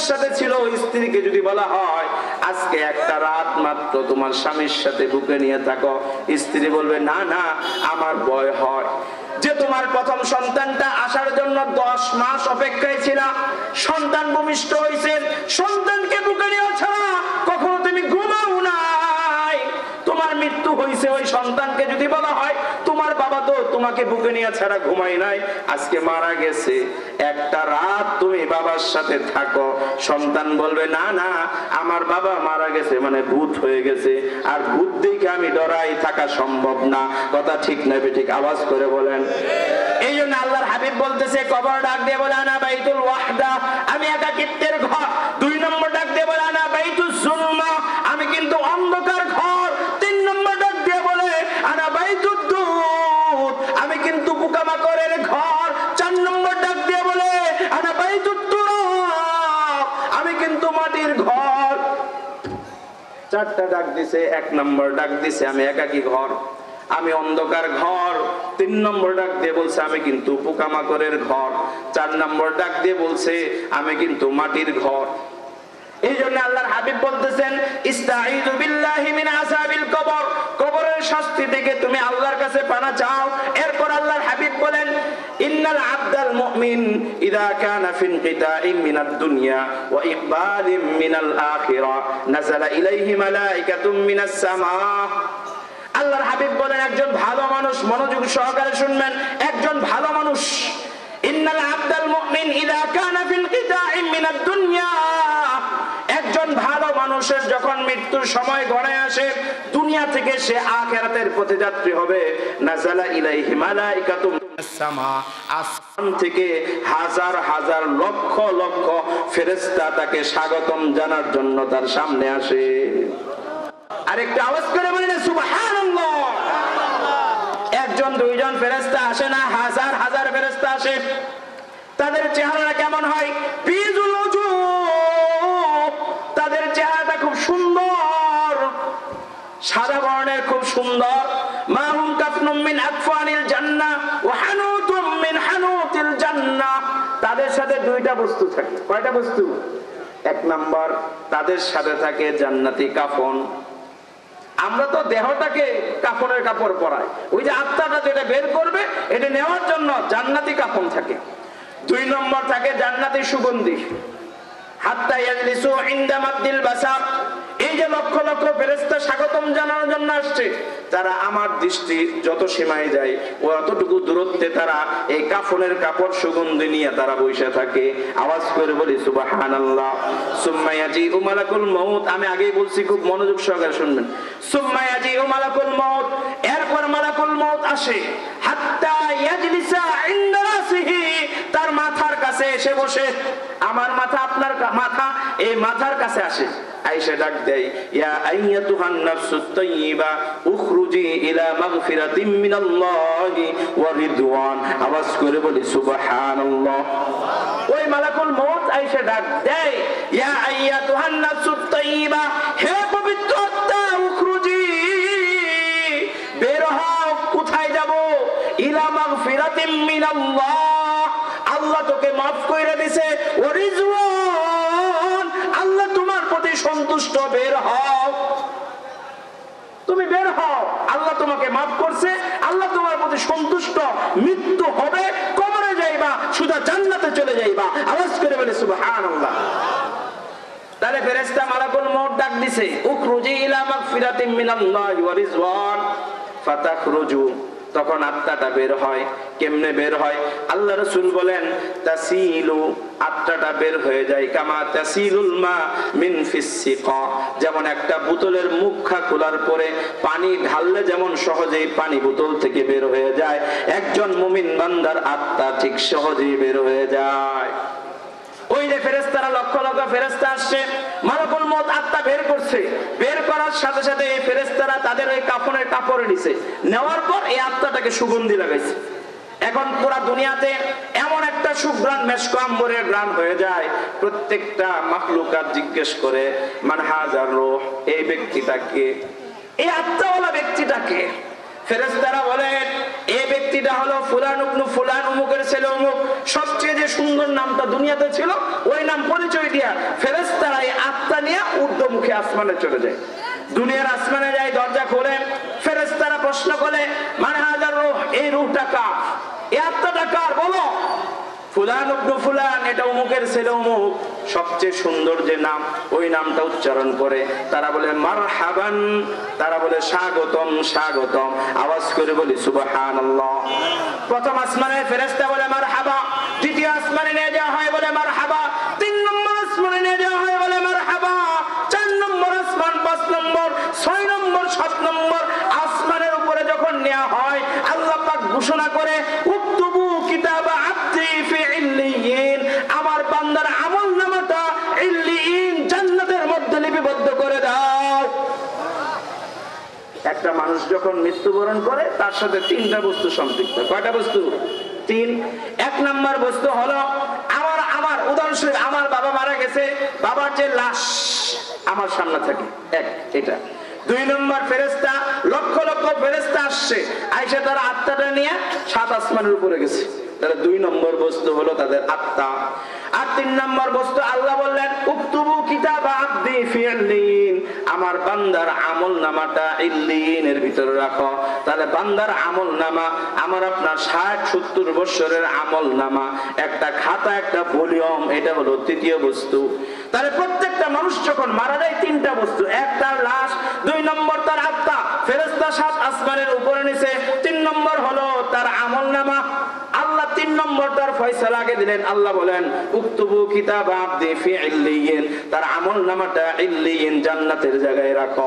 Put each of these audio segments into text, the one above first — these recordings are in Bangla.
সাথে ছিল, স্ত্রীকে যদি বলা হয় আজকে একটা রাত মাত্র তোমার স্বামীর সাথে বুকে নিয়ে থাকো, স্ত্রী বলবে না না আমার ভয় হয়। যে তোমার প্রথম সন্তানটা আসার জন্য 10 মাস অপেক্ষায় ছিল, সন্তান ভূমিষ্ঠ হয়েছে, সন্তানকে বুকে নিয়ে ছাড়া কখনো তুমি ঘুমাও নাই, তোমার মৃত্যু হয়েছে, ওই সন্তানকে যদি বলা হয় তোমার বাবা তো তোমাকে বুকে নিয়ে ছাড়া ঘুমাই নাই, আজকে মারা গেছে, একটা রাত তুমি বাবার সাথে থাকো, সন্তান বলবে না না আমার বাবা মারা গেছে মানে ভূত হয়ে গেছে, আর ভূত দেখে আমি ডরাই, থাকা সম্ভব না। কথা ঠিক না ঠিক? আওয়াজ করে বলেন। এই জন্য আল্লাহর হাবিব বলতেছে, কবর ডাক দিয়ে বলে আনা বাইতুল ওয়াহদা, আমি একাকিত্বের ঘর। 2 নম্বর ডাক দিয়ে বলে আনা বাইতুজ যুলমা, আমি কিন্তু অন্ধকার ঘর। 3 নম্বর ডাক দিয়ে বলে আনা বাইতুদ দুদ, আমি কিন্তু পোকামাকড়ের ঘর। 4 নম্বর ডাক দিয়ে বলে আনা বাইতুত তুরাব, আমি কিন্তু মাটির ঘর। 4টা ডাক দিছে। 1 নম্বর ডাক দিছে আমি একাকী ঘর, আমি অন্ধকার ঘর। 3 নম্বর ডাক দিয়ে বলছে আমি কিন্তু পোকামাকড়ের ঘর। 4 নম্বর ডাক দিয়ে বলছে আমি কিন্তু মাটির ঘর। এই জন্য আল্লাহর হাবিব বলতেছেন ইস্তাঈযু বিল্লাহি মিন আযাবিল কবর, কবরের শাস্তি থেকে তুমি আল্লাহর কাছে পানা চাও। এরপর আল্লাহর হাবিব বলেন ইন্নাল আবদাল মুমিন ইযা কানা ফি ইনকিতাইম মিনাদ দুনিয়া ওয়া ইকবালিম মিনাল আখিরা নাযালা ইলাইহি মালাইকাতুম মিনাস সামা। আল্লাহর হাবিব বলেন একজন ভালো মানুষ, মনোযোগ সহকারে শুনবেন, একজন ভালো মানুষ, ইন্নাল আবদাল মুমিন ইযা কানা ফি ইনকিতাইম মিনাদ দুনিয়া, একজন ভালো মানুষের যখন মৃত্যুর সময় গড়ায় আসে, দুনিয়া থেকে সে আখিরাতের পথযাত্রী হবে, নাযালা ইলাইহি মালাইকাতুম মিনাস সামা, আসমান থেকে হাজার হাজার লক্ষ লক্ষ ফেরেশতা তাকে স্বাগতম জানার জন্য তার সামনে আসে। আরেকটা আওয়াজ করে বলেন সুবহানাল্লাহ। 1 2 জন ফেরেশতা আসে না, হাজার হাজার ফেরেশতা আসে। তাদের চেহারা কেমন হয়? বিজুল উজুহ, তাদের চেহারাটা খুব সুন্দর, সাদা বর্ণের, খুব সুন্দর। মাহুম কাফনুম মিন আকফানিল জান্নাহ ওয়া হানুতুম মিন হানুতিল জান্নাহ, তাদের সাথে 2টা বস্তু থাকে। কয়টা বস্তু? 1 নাম্বার তাদের সাথে থাকে জান্নাতি কাফন। আমরা তো দেহটাকে কাফনের কাপড় পরাই, ওই যে আত্মাটা যেটা বের করবে এটা নেওয়ার জন্য জান্নাতি কাফন থাকে। 2 নম্বর থাকে জান্নাতি সুগন্ধি। হাত্তা ইয়াজলিসু ইনদা মাদ্দিল বাসার, এই যে লক্ষ লক্ষ ফেরেশতা স্বাগতম জানানোর জন্য আসছে, তারা আমার দৃষ্টি যত সীমায় যায় অতটুকু দূরত্বে তারা এই কাফনের কাপড় সুগন্ধি নিয়ে তারা বসে থাকে। আওয়াজ করে বলি সুবহানাল্লাহ। সুম্মা ইয়াজিউ মালাকুল মাউত, আমি আগেই বলছি, খুব মনোযোগ সহকারে শুনবেন। সুম্মা ইয়াজিউ মালাকুল মাউত, এরপর মালাকুল মাউত আসে। হাত্তা ইয়াজলিসা ইনদা রাসিহি, তার মাথার কাছে এসে বসে। আমার মাথা আপনার মাথা, এই মাথার কাছে আসে। আয়েশা ডাক দেয় ইয়া আইয়াতুহান নাফসুত তাইয়্যিবা উখরুজি ইলা মাগফিরাতিম মিনাল্লাহি ওয়া রিদওয়ান। আওয়াজ করে বলি সুবহানাল্লাহ। ওই মালাকুল মউত আয়েশা ডাক দেয় ইয়া আইয়াতুহান নাফসুত তাইয়্যিবা, হে পবিত্র আত্মা, উখরুজি, বের হও। কোথায় যাব? ইলা মাগফিরাতিম মিনাল্লাহ, আল্লাহ তোকে মাফ কইরা দিয়েছে, ওয়া রিদওয়ান, আল্লাহ তোমার প্রতি সন্তুষ্ট, বের হও। তুমি বের হও, আল্লাহ তোমাকে মাফ করছে, আল্লাহ তোমার প্রতি সন্তুষ্ট। মৃত্যু হবে, কবরে যাইবা, সুদা জান্নাতে চলে যাইবা। আওয়াজ করে বলে সুবহানাল্লাহ। তাহলে ফেরেশতা মালাকুল মউত ডাক দিছে উখরুজি ইলা মাগফিরাতিম মিনাল্লাহি ওয়া রিজওয়ান ফাতাখরুজু, তখন আত্মাটা বের হয়। কেমনে বের হয়? আল্লাহ রাসূল বলেন তাসিলু, আত্মাটা বের হয়ে যায় কামা তাসিলুল মা মিন ফিস সিকা, যেমন একটা বোতলের মুখা খোলার পরে পানি ঢাললে যেমন সহজেই পানি বোতল থেকে বের হয়ে যায়, একজন মুমিন বান্দার আত্মা ঠিক সহজেই বের হয়ে যায়। ওই যে ফেরেশতারা লক্ষ লক্ষ ফেরেশতা আসছে, মালাকুল মউত আত্মা বের করছে। বের করার সাথে সাথে এই ফেরেশতারা তাদের ওই কাফনের কাপড়ে নিছে, নেওয়ার পর এই আত্মাটাকে সুগন্ধি লাগাইছে। এখন পুরা দুনিয়াতে এমন একটা সুঘ্রাণ, মেশক আম্বরের ঘ্রাণ হয়ে যায়, প্রত্যেকটা মাখলুকাত জিজ্ঞেস করে মান হাজার রূহ, এই ব্যক্তিটাকে, এই আত্মাওয়ালা ব্যক্তিটাকে। ফেরেশতারা বলেন এই ব্যক্তি ব্যক্তিটা হলো ফুলান ইবনে ফুলান, অমুকের ছেলে অমুক, সবচেয়ে যে সুন্দর নামটা দুনিয়াতে ছিল ওই নাম পরিচয় দিয়া ফেরেশতারা এই আত্মা নিয়ে ঊর্ধ্বমুখী আসমানে চলে যায়। দুনিয়ার আসমানে যায়, দরজা খোলে, ফেরেশতারা প্রশ্ন করে মান হাজার রূহ, এই রূহটা কার, এই আত্মাটা কার, বলো। ফুলান ইবনে ফুলান, এটা অমুকের ছেলে অমুক, সবচেয়ে সুন্দর যে নাম ওই নামটা উচ্চারণ করে তারা বলে মারহাবান, তারা বলে স্বাগতম স্বাগতম, আওয়াজ করে বলি সুবহানাল্লাহ। প্রথম আসমানে ফেরেশতা বলে মারহাবা, দ্বিতীয় আসমানে নিয়ে যাওয়া হয় বলে মারহাবা, 3 নম্বর আসমানে নিয়ে যাওয়া হয় বলে মারহাবা, 4 নম্বর আসমান, 5 নম্বর, 6 নম্বর, 7 নম্বর আসমানের উপরে যখন নেওয়া হয় আল্লাহ পাক ঘোষণা করে উকতুবু কিতাবা আবদি ফি ইল্লিয়িন, আমার বান্দার আমলনামাটা ইল্লিয়িন জান্নাতের মধ্যে লিপিবদ্ধ করে দাও। একটা মানুষ যখন মৃত্যুবরণ করে তার সাথে 3টা বস্তু সম্পৃক্ত। কয়টা বস্তু? 3। 1 নম্বর বস্তু হলো আমার উদাহরণস্বরূপ আমার বাবা মারা গেছে, বাবার যে লাশ আমার সামনে থাকে, এক এটা। 2 নম্বর ফেরেশতা, লক্ষ লক্ষ ফেরেশতা আসছে, আয়েশা তারা আত্মাটা নিয়ে 7 আসমানের উপরে গেছে, তাহলে 2 নম্বর বস্তু হলো তাদের আত্মা। আর 3 নম্বর বস্তু আল্লাহ বললেন উকতুবু কিতাবা আবদি ফি ইল্লিয়িন, আমার বান্দার আমলনামাটা ইল্লিয়িনের ভিতরে রাখো। তাহলে বান্দার আমলনামা, আমার আপনার 60-70 বছরের আমলনামা, একটা খাতা, একটা ভলিউম, এটা হলো 3য় বস্তু। তাহলে প্রত্যেকটা মানুষ যখন মারা যায় 3টা বস্তু, এক তার লাশ, 2 নম্বর তার আত্মা, ফেরেশতা 7 আসমানের উপরে নিচে, 3 নম্বর হলো তার আমলনামা। আল্লাহ 3 নম্বর তার ফয়সালা আগে দিলেন, আল্লাহ বলেন উকতুবু কিতাবা আবদি ফি ইল্লিয়িন, তার আমলনামাটা ইল্লিয়িন জান্নাতের জায়গায় রাখো।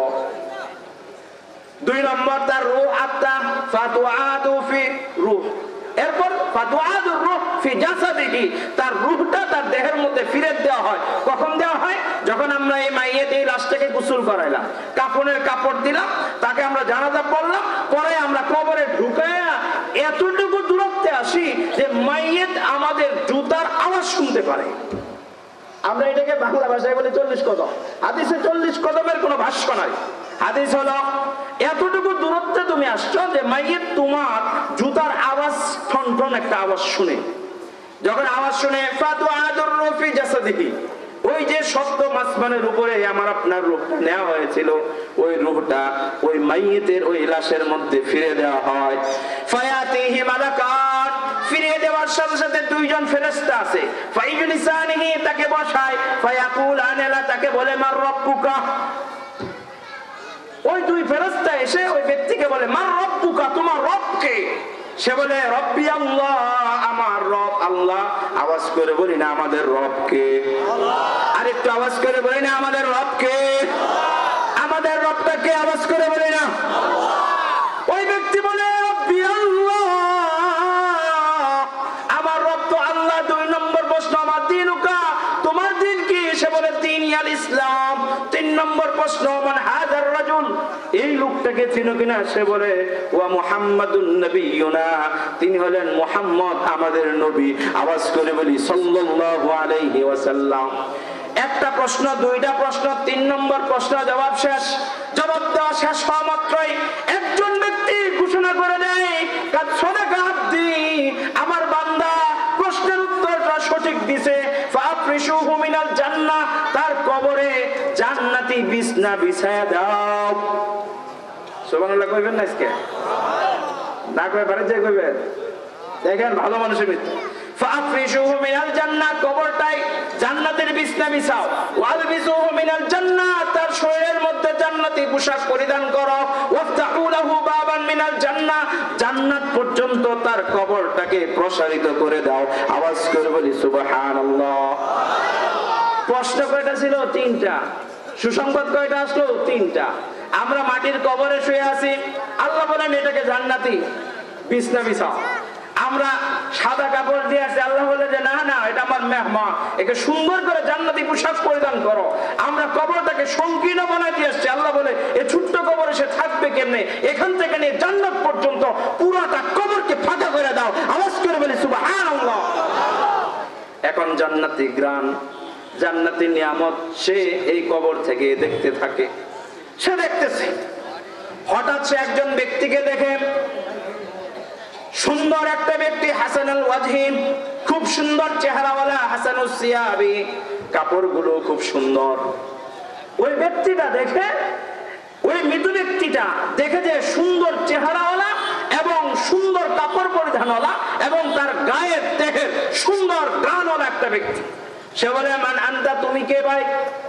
2 নম্বর তার রূহ, আত্মা, ফাতুআদু ফি রূহ, এরপর ফাতুআদুর রূহ ফি জাসাদিহি, তার রূহটা তার দেহের মধ্যে ফিরে দেওয়া হয়। কখন দেওয়া হয়? যখন আমরা এই মাইয়েত, এই লাশটাকে গোসল করাইলাম, কাফনের কাপড় দিলাম, তাকে আমরা জানাজা পড়লাম, পরে আমরা কবরে ঢুকাইয়া এতটুকু দূরত্বে আসি যে মাইয়েত আমাদের জুতার আওয়াজ শুনতে পারে। আমরা এটাকে বাংলা ভাষায় বলি 40 কদম। হাদিসে 40 কদমের কোনো ভাষ্য নাই। হাদিস হলো এতটুকু দূরত্বে তুমি আসছো যে মাইয়েত তোমার জুতার আওয়াজ, ঠন ঠন একটা আওয়াজ শুনে, যখন আওয়াজ শুনে ফাতুআদুর রূহ ফি জাসাদিহি, ওই যে সপ্তম আসমানের উপরে আমার আপনার রূহটা নেওয়া হয়েছিল, ওই রূহটা ওই মাইয়েতের ওই লাশের মধ্যে ফিরে দেওয়া হয়। ফায়াতিহি মালাকান, ফিরে দেওয়ার সাথে সাথে 2 জন ফেরেশতা আছে, ফাইজলিসানিহি, তাকে বসায়, ফায়াকুলানা, তাকে বলে মার রব্বুকা। ওই 2 ফেরেশতা এসে ওই ব্যক্তিকে বলে মার রব্বুকা, তোমার রব কে? সে বলে রব্বি আল্লাহ, আমার রব আল্লাহ। আওয়াজ করে বলি না আমাদের রব কে? আর একটু আওয়াজ করে বলি না আমাদের রব কে? আমাদের রবটা কে? আওয়াজ করে বলি না। ওই ব্যক্তি বলে রব্বি আল্লাহ, আমার রব তো আল্লাহ। 2 নম্বর প্রশ্ন আমার দিনুকা, তোমার দিন কি? সে বলে দিনি আল ইসলাম। 3 নম্বর প্রশ্ন মান হাযার রাজুল, এই লোকটাকে চিনো কিনা? সে বলে ওয়া মুহাম্মাদুন নবিয়ুনা, তিনি হলেন মুহাম্মদ আমাদের নবী। আওয়াজ করে বলি সাল্লাল্লাহু আলাইহি ওয়াসাল্লাম। একটা প্রশ্ন, 2টা প্রশ্ন, 3 নম্বর প্রশ্ন জবাব শেষ। জবাব দেওয়া শেষ হওয়া মাত্রই একজন ব্যক্তি ঘোষণা করে দেয় কাদ সাদাকা আবদি, আমার বান্দা প্রশ্নের উত্তরটা সঠিক দিছে। ফাফরিশুহু মিনাল জান্নাহ, তার কবরে জান্নাতি বিছনা বিছায়া দাও। সুবহানাল্লাহ কইবেন না আজকে? না কই বাড়ি যাই কইবেন? দেখেন ভালো মানুষের মৃত্যু। ফাফরিশুহু মিনাল জান্নাহ, কবরটাই জান্নাতের বিছনা বিছাও। ওয়ালবিসুহু মিনাল জান্নাহ, তার শরীরের মধ্যে জান্নাতি পোশাক পরিধান করো। ওয়াফতাহু লাহু বাবান মিনাল জান্নাহ, জান্নাত পর্যন্ত তার কবরটাকে প্রসারিত করে দাও। আওয়াজ করে বলি সুবহানাল্লাহ। প্রশ্ন কয়টা ছিল? 3টা। সুসংবাদ কয়টা আসলো? 3টা। আমরা মাটির কবরে শুয়ে আছি, আল্লাহ বলেন এটাকে জান্নাতি বিছনা বিছাও। আমরা সাদা কাপড় দিয়ে আসছি, আল্লাহ বলে যে না না, এটা আমার মেহমান, একে সুন্দর করে জান্নাতি পোশাক পরিধান করো। আমরা কবরটাকে সংকীর্ণ বানাই দিয়ে আসছি, আল্লাহ বলে এই ছোট্ট কবরে সে থাকবে কেমনে? এখান থেকে নিয়ে জান্নাত পর্যন্ত পুরাটা কবরকে ফাঁকা করে দাও। আওয়াজ করে বলি সুবহানাল্লাহ। এখন জান্নাতি গ্রান, জান্নাতি নিয়ামত সে এই কবর থেকে দেখতে থাকে। সে দেখতেছে, হঠাৎ সে একজন ব্যক্তিকে দেখে সুন্দর একটা ব্যক্তি, হাসানুল ওয়াজহি, খুব সুন্দর চেহারাওয়ালা, হাসানুস সিয়াবি, কাপড়গুলো খুব সুন্দর। ওই ব্যক্তিটা দেখে, ওই মৃত ব্যক্তিটা দেখে যে সুন্দর চেহারাওয়ালা এবং সুন্দর কাপড় পরিধানওয়ালা এবং তার গায়ের দেহের সুন্দর গানওয়ালা একটা ব্যক্তি, সে বলে, মান আনতা, তুমি কে ভাই?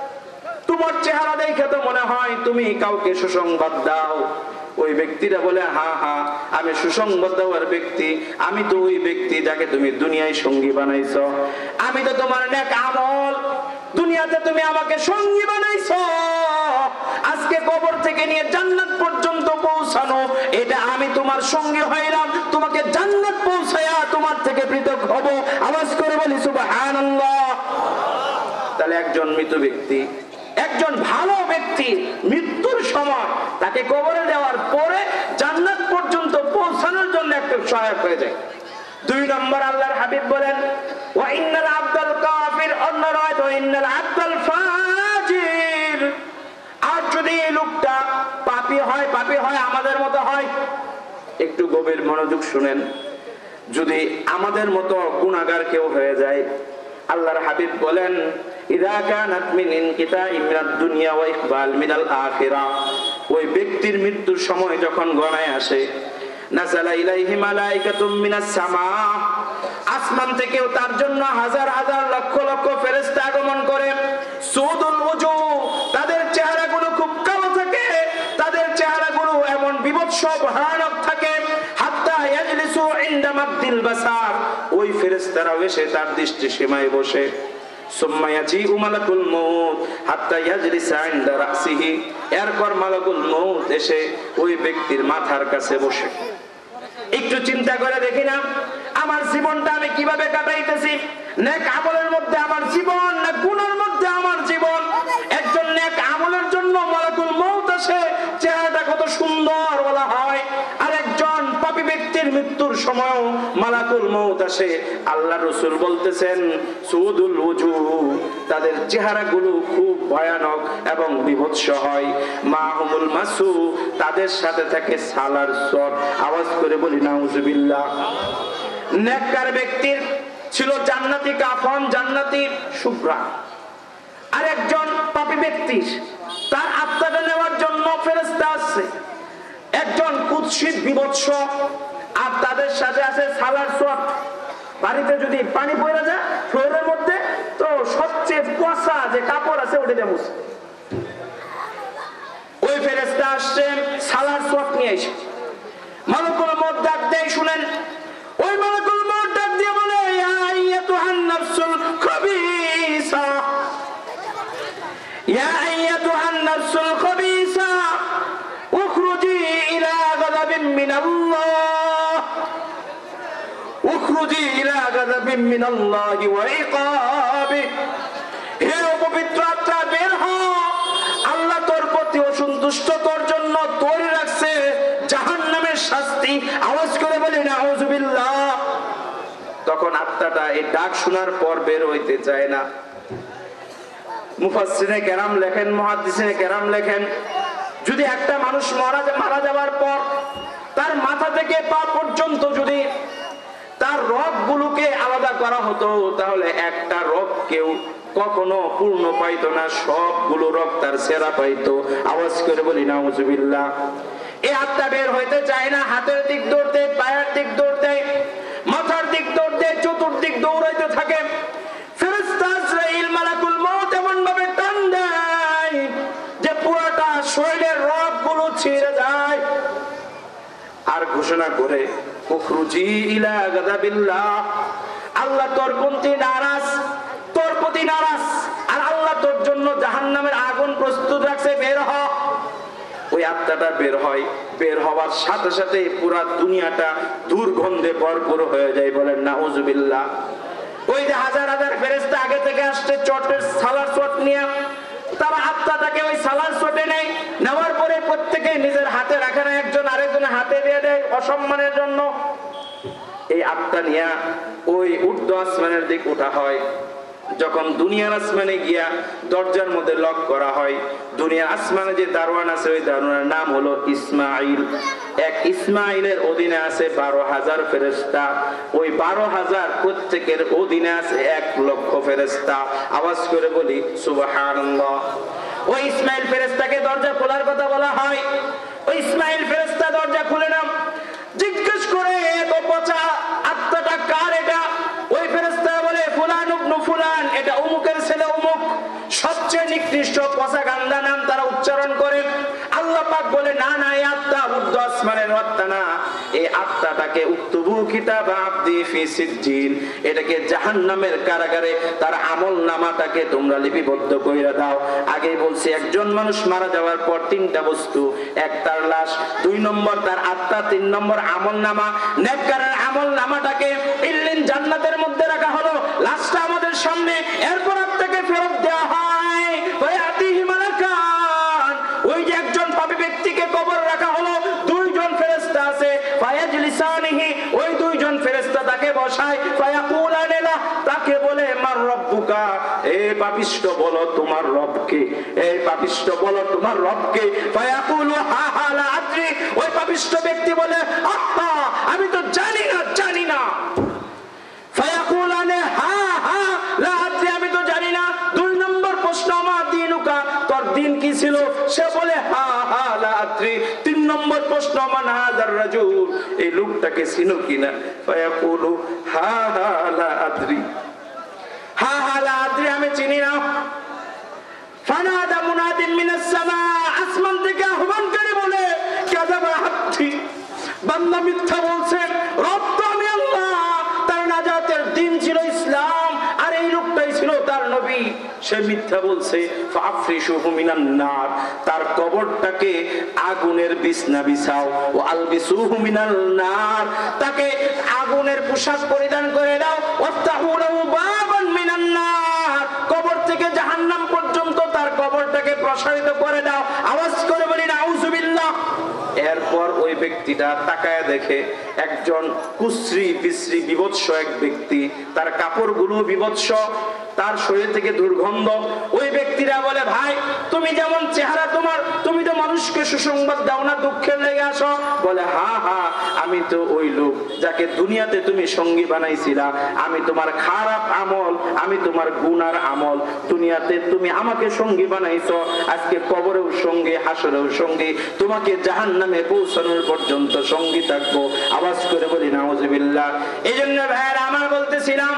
তোমার চেহারা দেখে তো মনে হয় তুমি কাউকে সুসংবাদ দাও। ওই ব্যক্তিটা বলে, হ্যাঁ হ্যাঁ, আমি সুসংবাদ দেওয়ার ব্যক্তি। আমি তো ওই ব্যক্তি যাকে তুমি দুনিয়ায় সঙ্গী বানাইছো। আমি তো তোমার নেক আমল দুনিয়াতে তুমি আমাকে সঙ্গী বানাইছো। আজকে কবর থেকে নিয়ে জান্নাত পর্যন্ত পৌঁছানো, এটা আমি তোমার সঙ্গী হইলাম। তোমাকে জান্নাত পৌঁছায়া তোমার থেকে পৃথক হব। আওয়াজ করে বলি সুবহানাল্লাহ। তাহলে একজন মৃত ব্যক্তি, একজন ভালো ব্যক্তি মৃত্যুর সময় তাকে কবরে দেওয়ার পরে জান্নাত পর্যন্ত পৌঁছানোর জন্য একটা সহায়ক হয়ে যায়। 2 নম্বর, আল্লাহর হাবিব বলেন, ওয়া ইন্নাল আবদাল কাফির, অন্য রাত ওয়া ইন্নাল আবদাল ফাজির। আর যদি এই লোকটা পাপী হয়, আমাদের মতো হয়, একটু গভীর মনোযোগ শুনেন, যদি আমাদের মতো গুনাহগার কেউ হয়ে যায়, আল্লাহর হাবিব বলেন, ইযা কানাত মিন ইনকিতাই মিনাদ দুনিয়া ওয়া ইকবাল মিনাল আখিরাহ, ওই ব্যক্তির মৃত্যুর সময় যখন গণায় আসে, নাযালা ইলাইহি মালাইকাতুম মিনাস সামা, আসমান থেকেও তার জন্য হাজার হাজার লক্ষ লক্ষ ফেরেশতা আগমন করে। সুদুল ওজু, তাদের চেহারাগুলো খুব কালো থাকে, তাদের চেহারাগুলো এমন বিভৎস ভয়ানক থাকে। হাত্তা ইয়াজলিসু ইনদা মাদ্দিল বাসার, ওই ফেরেশতারাও এসে তার দৃষ্টি সীমায় বসে। সুম্মা ইয়াজিউ মালাকুল মউত হাত্তা ইয়াজলিসা ইনদা রাসিহি, এরপর মালাকুল মউত এসে ওই ব্যক্তির মাথার কাছে বসে। একটু চিন্তা করে দেখি না, আমার জীবনটা আমি কিভাবে কাটাইতেছি? নেক আমলের মধ্যে আমার জীবন না গুনার মধ্যে আমার জীবন? একজন নেক আমলের জন্য মালাকুল মউত আসে, চেহারাটা কত সুন্দর বলা হয়। আর একজন পাপী ব্যক্তির মৃত্যুর সময় মালাকুল মউত আসে, আল্লাহ রাসূল বলতেছেন, সুদুল ওজু, তাদের চেহারাগুলো খুব ভয়ানক এবং বিভৎস হয়। মাহুমুল মাসু, তাদের সাথে থাকে সালার সর। আওয়াজ করে বলি নাউজুবিল্লাহ। নেককার ব্যক্তির ছিল জান্নাতি কাফন, জান্নাতি শুভ্রা। আর একজন পাপী ব্যক্তির, তার আত্মাটা নেওয়ার জন্য ফেরেশতা আসছে, একজন কুৎসিত বিভৎস, আর তাদের সাথে আছে সালার সর। বাড়িতে যদি পানি পড়ে যায় ফ্লোরের মধ্যে, তো সবচেয়ে কুয়াশা যে কাপড় আছে ওটা দিয়ে মুছে। ওই ফেরেশতা আসছে সালার সর নিয়ে এসে, মালাকুল মউত ডাক দেয়, শুনেন, ওই মালাকুল মউত ডাক দিয়ে বলে, ইয়া আইয়াতুহান নাফসুল খাবিসা, ইয়া আইয়াতুহান নাফসুল খাবিসা, উখরুজি ইলা গাযাবিন মিনাল্লাহ, উখরুজি ইলা গাযাবিন মিনাল্লাহি ওয়া ইকাবিহি। হে অপবিত্র আত্মা, বের হও, আল্লাহ তোর প্রতি অসন্তুষ্ট, তোর জন্য তৈরি রাখছে জাহান্নামের শাস্তি। আওয়াজ করে বলি নাউজুবিল্লাহ। তখন আত্মাটা এই ডাক শোনার পর বের হইতে চায় না। মুফাসসিরে কেরাম লেখেন, মুহাদ্দিসিনে কেরাম লেখেন, যদি একটা মানুষ মারা যাওয়ার পর তার মাথা থেকে পা পর্যন্ত যদি তার রগগুলোকে আলাদা করা হতো, তাহলে একটা রগ কেউ কখনো পূর্ণ পাইতো না, সবগুলো রগ তার সেরা পাইতো। আওয়াজ করে বলি নাউজুবিল্লাহ। এই আত্মা বের হইতে চায় না, হাতের দিক দৌড় দেয়, পায়ের দিক দৌড় দেয়, মাথার দিক দৌড় দেয়, চতুর্দিক দৌড়াইতে থাকে। ফেরেশতা আজরাইল মালাকুল মউত এমন ভাবে টান দেয় যে পুরোটা শরীরের রগগুলো ছিঁড়ে যায়। আর ঘোষণা করে, উখরুজি ইলা গাযাবিল্লাহ, আল্লাহ তোর প্রতি নারাজ, তোর প্রতি নারাজ, আর আল্লাহ তোর জন্য জাহান্নামের আগুন প্রস্তুত রাখছে, বের হ। ওই আত্মাটা বের হয়, বের হওয়ার সাথে সাথে পুরা দুনিয়াটা দুর্গন্ধে ভরপুর হয়ে যায়। বলেন নাউজুবিল্লাহ। ওই যে হাজার হাজার ফেরেশতা আগে থেকে আসছে চটের সালার চট নিয়ে, তারা আত্মাটাকে ওই সালার চটে নেয়, নেওয়ার পরে প্রত্যেকে নিজের হাতে রাখে না, একজন আরেকজনের হাতে দিয়ে দেয় অসম্মানের জন্য। এই আত্মা নিয়ে ওই ঊর্ধ্ব আসমানের দিক ওঠা হয়। যখন দুনিয়ার আসমানে গিয়া দরজার মধ্যে লক করা হয়, দুনিয়ার আসমানে যে দারোয়ান আছে ওই দারোয়ানের নাম হলো ইসমাইল। এক ইসমাইলের অধীনে আছে 12,000 ফেরেশতা। ওই 12,000 প্রত্যেকের অধীনে আছে 1,00,000 ফেরেশতা। আওয়াজ করে বলি সুবহানাল্লাহ। ওই ইসমাইল ফেরেশতাকে দরজা খোলার কথা বলা হয়। ওই ইসমাইল ফেরেশতা দরজা খুলে না, জিজ্ঞেস করে এত পচা আত্মাটা কার এটা? ওই ফেরেশতা বলে ফুলান ইবনে ফুলান, এটা অমুকের ছেলে অমুক। সবচেয়ে নিকৃষ্ট পচা গান্দা নাম তারা উচ্চারণ করে। আল্লাহ পাক বলে না না, এই আত্মা উর্ধ্ব আসমানের আত্মা না, এই আত্মাটাকে উক্তুবু কিতাব আবদি ফি সিজ্জিন, এটাকে জাহান্নামের কারাগারে তার আমলনামাটাকে তোমরা লিপিবদ্ধ কইরা দাও। আগেই বলছি একজন মানুষ মারা যাওয়ার পর তিনটা বস্তু, এক তার লাশ, 2 নম্বর তার আত্মা, 3 নম্বর আমলনামা। নেককারের আমলনামাটাকে ইল্লিন জান্নাতের মধ্যে রাখা হলো, লাশটা আমাদের সামনে, এরপর আত্মাকে ফেরত দেওয়া হয়। ফায়াতিহি মালাকান, ওই যে একজন পাপী ব্যক্তিকে কবর রাখা হলো, 2 জন ফেরেশতা আছে। ফায়াজলিসানিহি, ওই 2 জন ফেরেশতা তাকে বসায়। ফায়াকুলানে লা, তাকে বলে মার রব্বুকা, এই পাপিষ্ঠ বলো তোমার রবকে, এই পাপিষ্ঠ বলো তোমার রবকে। ফায়াকুলু হা হা লা আদ্রি, ওই পাপিষ্ঠ ব্যক্তি বলে আহা আমি তো জানি না, জানি না। ফায়াকুলানে হা হা লা আদ্রি, আমি তো জানি না। 2 নম্বর প্রশ্ন, মা দিনুকা, তোর দিন কি ছিল? সে বলে হা হা লা আদ্রি। 3 নম্বর প্রশ্ন, মান হাযার রাজুল, এই লোকটাকে চিনো কিনা? ফায়াকুলু হা হা লা আদ্রি, হা হা লা আদ্রি, আমি চিনি না। ফানাদা মুনাদিন মিনাস সামা, আসমান থেকে আহ্বানকারী বলে কাযাবা আব্দি, বান্দা মিথ্যা বলছে, রব তো আমি আল্লাহ। তার নাজাতের দিন ছিল ইসলাম, আর এই লোকটাই ছিল তার নবী, সে মিথ্যা বলছে। ফাফরিশুহু মিনান নার, তার কবরটাকে আগুনের বিছনা বিছাও। ও আলবিসুহু মিনাল নার, তাকে আগুনের পোশাক পরিধান করে দাও। ওয়াফতাহু লাহু বাবান মিনান নার, কবর থেকে জাহান্নাম পর্যন্ত তার কবরটাকে প্রসারিত করে দাও। আওয়াজ করে বলি নাউজুবিল্লাহ। এরপর ওই ব্যক্তিটা তাকায় দেখে একজন কুশ্রী বিশ্রী বিভৎস এক ব্যক্তি, তার কাপড়গুলো বিভৎস, তার শরীর থেকে দুর্গন্ধ। ওই ব্যক্তিরা বলে ভাই তুমি যেমন চেহারা তোমার, তুমি তো মানুষকে সুসংবাদ দাও না, দুঃখের লেগে আসো। বলে হা হা, আমি তো ওই লোক যাকে দুনিয়াতে তুমি সঙ্গী বানাইছিলা। আমি তোমার খারাপ আমল, আমি তোমার গুনার আমল, দুনিয়াতে তুমি আমাকে সঙ্গী বানাইছো, আজকে কবরেও সঙ্গী, হাসরেও সঙ্গী, তোমাকে জাহান্নামে পৌঁছানোর পর্যন্ত সঙ্গী থাকবো। আওয়াজ করে বলি নাউজুবিল্লাহ। এই জন্য ভাইয়েরা আমার বলতেছিলাম,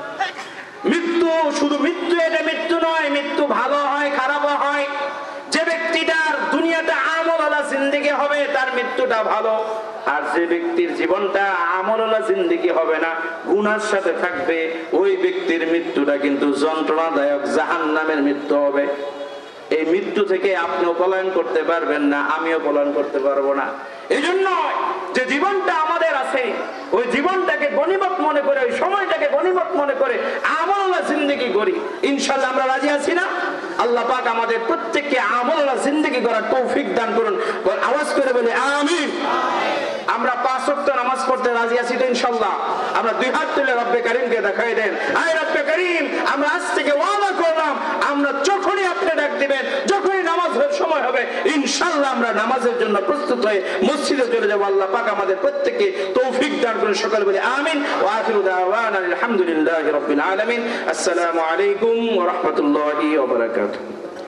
মৃত্যু শুধু মৃত্যু, এটা মৃত্যু নয়, মৃত্যু ভালো হয় খারাপও হয়। যে ব্যক্তিটার দুনিয়াটা আমলওয়ালা জিন্দেগি হবে তার মৃত্যুটা ভালো, আর যে ব্যক্তির জীবনটা আমলওয়ালা জিন্দেগি হবে না, গুনার সাথে থাকবে, ওই ব্যক্তির মৃত্যুটা কিন্তু যন্ত্রণাদায়ক, জাহান্নামের মৃত্যু হবে। এই মৃত্যু থেকে আপনিও পলায়ন করতে পারবেন না, আমিও পলায়ন করতে পারবো না। এই জন্য যে জীবনটা আমাদের আছে, ওই জীবনটাকে গনিমত মনে করে, ওই সময়টাকে গনিমত মনে করে আমলওয়ালা জিন্দেগি করি। ইনশাআল্লাহ আমরা রাজি আছি না? আল্লাহ পাক আমাদের প্রত্যেককে আমলওয়ালা জিন্দেগি করার তৌফিক দান করুন। আওয়াজ করে বলি আমিন। আমরা 5 ওয়াক্ত নামাজ পড়তে রাজি আছি তো ইনশাআল্লাহ? আমরা 2 হাত তুলে রব্বে কারীমকে দেখাই দেন, আয় রব্বে কারীম, আমরা আজ থেকে ওয়াদা করলাম, আমরা যখনই আপনি ডাক দিবেন, যখনই নামাজের সময় হবে, ইনশাআল্লাহ আমরা নামাজের জন্য প্রস্তুত হয়ে মসজিদে চলে যাব। আল্লাহ পাক আমাদের প্রত্যেককে তৌফিক দান করুন। সকলে বলি আমিন। ওয়া আখিরু দাওয়ানা আলহামদুলিল্লাহি রাব্বিল আলামিন। আসসালামু আলাইকুম ওয়া রাহমাতুল্লাহি ওয়া বারাকাতুহু।